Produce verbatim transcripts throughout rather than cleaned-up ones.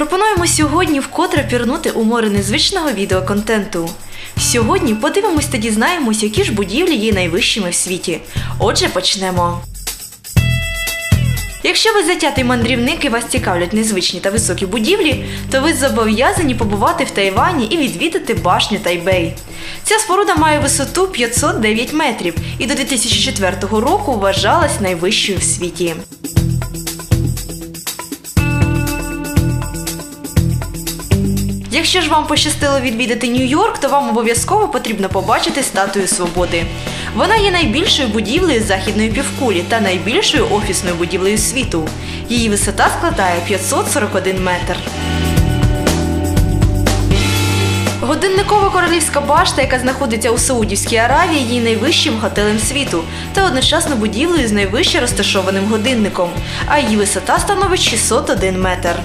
Пропонуємо сьогодні вкотре пірнути у море незвичного відеоконтенту. Сьогодні подивимось та дізнаємось, які ж будівлі є найвищими в світі. Отже, почнемо. Якщо ви затятий мандрівник і вас цікавлять незвичні та високі будівлі, то ви зобов'язані побувати в Тайвані і відвідати башню Тайбей. Ця споруда має висоту п'ятсот дев'ять метрів і до дві тисячі четвертого року вважалась найвищою в світі. Якщо ж вам пощастило відвідати Нью-Йорк, то вам обов'язково потрібно побачити Статую Свободи. Вона є найбільшою будівлею західної півкулі та найбільшою офісною будівлею світу. Її висота складає п'ятсот сорок один метр. Годинникова королівська башта, яка знаходиться у Саудівській Аравії, є найвищим готелем світу та одночасно будівлею з найвище розташованим годинником, а її висота становить шістсот один метр.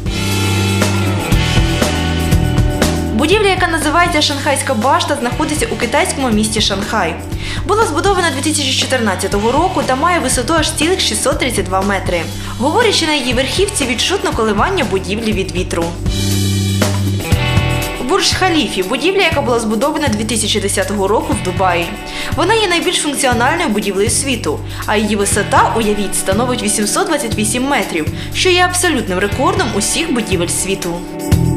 Будівля, яка називається Шанхайська башта, знаходиться у китайському місті Шанхай. Була збудована дві тисячі чотирнадцятого року та має висоту аж цілих шістсот тридцять два метри. Говорячи на її верхівці, відчутно коливання будівлі від вітру. Бурдж-Халіфі – будівля, яка була збудована дві тисячі десятого року в Дубаї. Вона є найбільш функціональною будівлею світу, а її висота, уявіть, становить вісімсот двадцять вісім метрів, що є абсолютним рекордом усіх будівель світу.